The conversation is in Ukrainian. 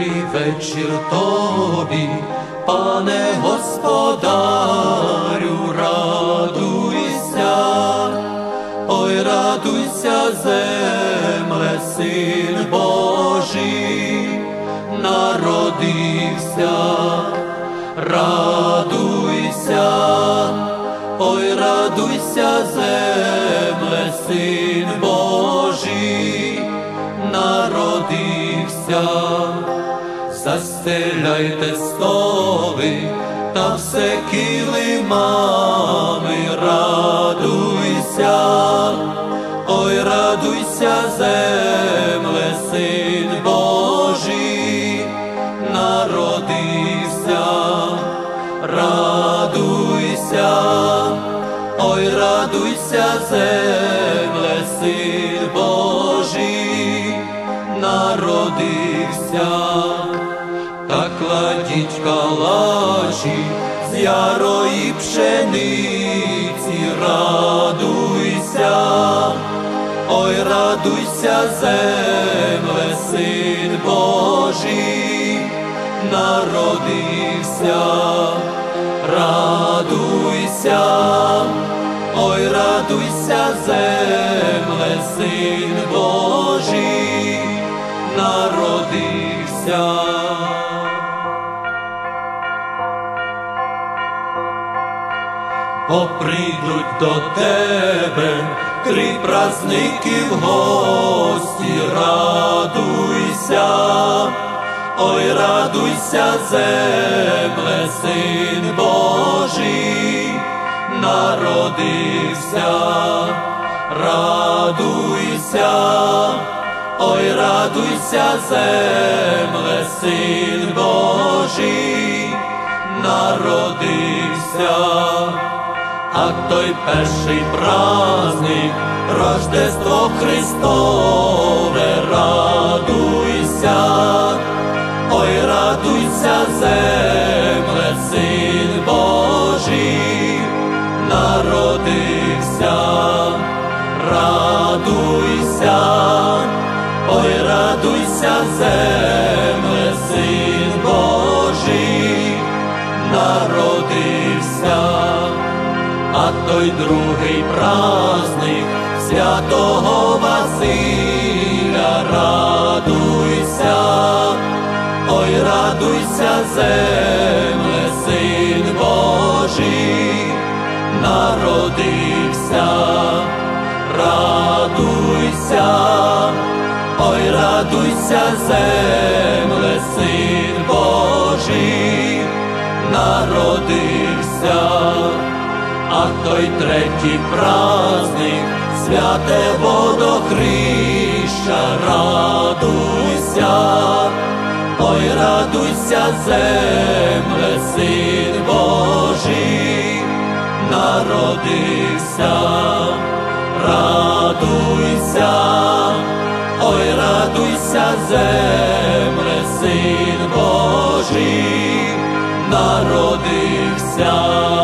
Добрий вечір тобі, пане господарю, радуйся, ой, радуйся, земле, Син Божий народився. Радуйся, ой, радуйся, земле, Син Божий народився. Застеляйте столи та все килимами, радуйся, ой, радуйся, земле, Син Божий народився. Радуйся, ой, радуйся, земле, Син Божий народився. Та кладіть калачі з ярої пшениці, радуйся, ой, радуйся, земле, Син Божий народився. Радуйся, ой, радуйся, земле, Син Божий народився. Поприйдуть до тебе три праздники в гості, радуйся, ой, радуйся, земле, Син Божий народився. Радуйся, ой, радуйся, земле, Син Божий народився. А той перший праздник, Рождество Христове, радуйся, ой, радуйся, земле, Син Божий народився. Радуйся, ой, радуйся, земле, Син Божий народився. А той другий праздник святого Василя, радуйся, ой, радуйся, земле, Син Божий народився. Радуйся, ой, радуйся, земле, Син Божий народився. А той третій праздник святе водохреща, радуйся, ой, радуйся, земле, Син Божий народився. Радуйся, ой, радуйся, земле, Син Божий народився.